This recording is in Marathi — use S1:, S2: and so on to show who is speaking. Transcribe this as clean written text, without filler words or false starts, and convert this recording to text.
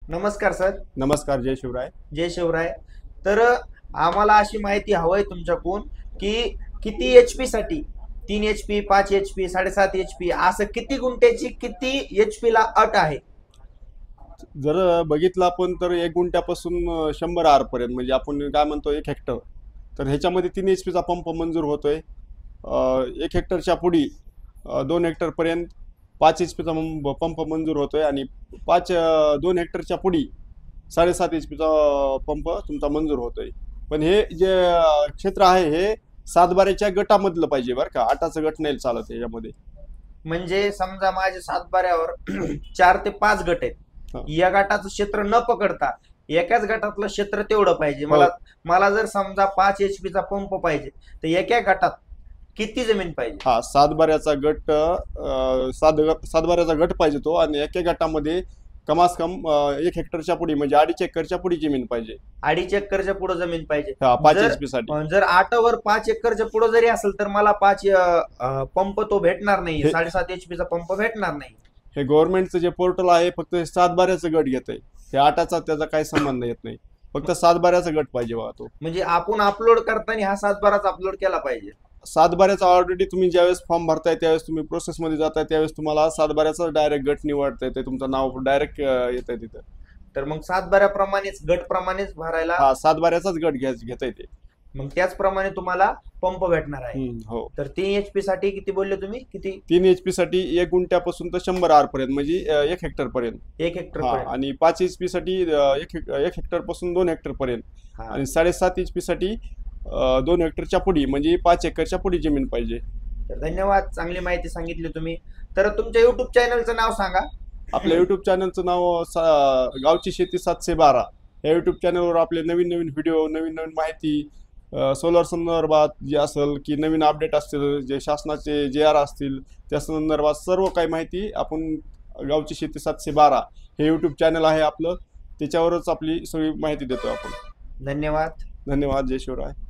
S1: नमस्कार सर.
S2: नमस्कार. जय शिवराय.
S1: जय शिवराय. तर आम्हाला अशी माहिती हवंय तुमच्याकडून की किती एचपी साठी 3 HP, 5 HP, 7.5 HP असं किती गुंठ्याची किती एचपी ला अट आहे?
S2: जर बघितलं आपण तर 1 गुंठ्यापासून 100 आर पर्यंत, म्हणजे आपण काय म्हणतो 1 हेक्टर, तर ह्याच्यामध्ये 3 HP चा पंप मंजूर होतोय. 1 हेक्टरच्या पुढी 2 हेक्टर पर्यंत 5 HP चा पंप मंजूर होतोय, आणि 2 हेक्टरच्या पुढी 7.5 HP चा पंप तुमचा मंजूर होतोय. पण हे जे क्षेत्र आहे हे 7 बाऱ्याच्या गटामधलं पाहिजे बरं का, 8चा गट नाही चालत याच्यामध्ये.
S1: म्हणजे समजा माझे सातबाऱ्यावर 4 ते 5 गट आहेत.
S2: हा.
S1: या गटाचं क्षेत्र न पकडता एकाच गटातलं क्षेत्र तेवढं पाहिजे
S2: हो.
S1: मला. मला जर समजा 5 HP चा पंप पाहिजे तर एका गटात किती जमीन पाहिजे?
S2: हा, 7 बाऱ्याचा गट पाहिजे तो, आणि एका गटामध्ये कमास कम 1 हेक्टरच्या पुढी म्हणजे 2.5 एकरच्या पुढी जमीन पाहिजे.
S1: 2.5 एकरच्या पुढे जमीन पाहिजे.
S2: हा, 5
S1: जर
S2: HP साठी.
S1: जर 8 वर 5 एकरच्या पुढे जरी असेल तर मला पंप तो भेटणार नाही,
S2: हे
S1: 7.5 HP चा पंप भेटणार नाही.
S2: हे गव्हर्नमेंटचं जे पोर्टल आहे फक्त 7 बाऱ्याचं गट घेत आहे. हे 8चा त्याचा काही संबंध येत नाही. फक्त 7 बाऱ्याचा गट पाहिजे बघा तो.
S1: म्हणजे आपण अपलोड करताना हा 7 बाराचा अपलोड केला पाहिजे.
S2: 7 बाऱ्याचा ऑलरेडी तुम्ही ज्यावेळेस फॉर्म भरताय त्यावेळेस तुम्ही प्रोसेसमध्ये जाताय त्यावेळेस तुम्हाला 7 बाऱ्याचा डायरेक्ट गट निवडता येते, तुमचं नाव डायरेक्ट येत आहे तिथं.
S1: तर मग 7 बाऱ्याप्रमाणेच गट प्रमाणेच भरायला.
S2: हा, 7 बाऱ्याचाच गट घेता येते.
S1: मग त्याचप्रमाणे तुम्हाला पंप भेटणार आहे.
S2: हो.
S1: तर 3 HP साठी किती बोलले तुम्ही? किती?
S2: 3 HP साठी 1 गुंठ्यापासून तर 100 आर पर्यंत, म्हणजे 1 हेक्टर पर्यंत.
S1: 1 हेक्टर
S2: हा,
S1: पर्यंत.
S2: आणि 5 HP साठी 1 हेक्टर पासून 2 हेक्टर पर्यंत,
S1: हा.
S2: आणि 7.5 HP साठी 2 हेक्टरच्या पुढी म्हणजे 5 एकरच्या पुढी जमीन पाहिजे.
S1: तर धन्यवाद, चांगली माहिती सांगितली तुम्ही. तर तुमच्या युट्यूब चॅनलचं नाव सांगा.
S2: आपल्या युट्यूब चॅनलचं नाव गावची शेती 712. या युट्यूब चॅनलवर आपले नवीन नवीन व्हिडिओ, नवीन नवीन माहिती, सोलर संदर्भात जे असेल की नवीन अपडेट असतील, जे शासनाचे JR असतील त्या संदर्भात सर्व काही माहिती आपण गावची शेती 712 हे युट्यूब चॅनल आहे आपलं, त्याच्यावरच आपली सगळी माहिती देतो आपण.
S1: धन्यवाद.
S2: धन्यवाद. जय शिवराय.